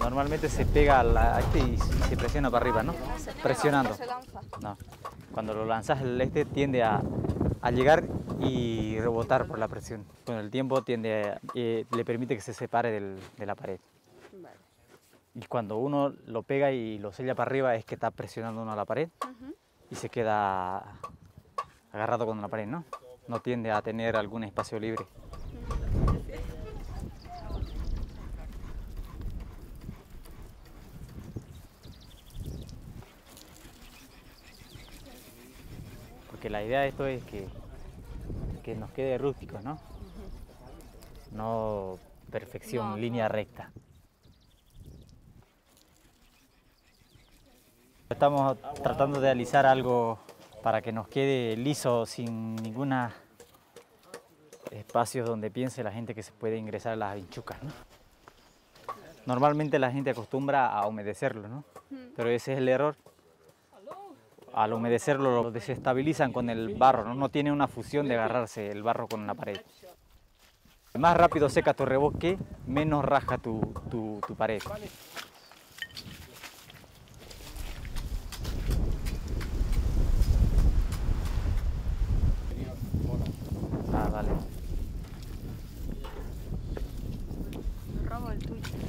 Normalmente se pega a este y se presiona para arriba, ¿no? Presionando. No. Cuando lo lanzas, el este tiende a llegar y rebotar por la presión. Con el tiempo le permite que se separe de la pared. Vale. Y cuando uno lo pega y lo sella para arriba es que está presionando uno a la pared y se queda agarrado con la pared, ¿no? No tiende a tener algún espacio libre. Porque la idea de esto es que nos quede rústico, ¿no? No perfección, línea recta. Estamos tratando de alisar algo para que nos quede liso, sin ningún espacio donde piense la gente que se puede ingresar las vinchucas, ¿no? Normalmente la gente acostumbra a humedecerlo, ¿no? Pero ese es el error. Al humedecerlo lo desestabilizan con el barro, ¿no? No tiene una fusión de agarrarse el barro con la pared. Más rápido seca tu revoque, menos raja tu pared. Ah, vale. Robo el tuyo.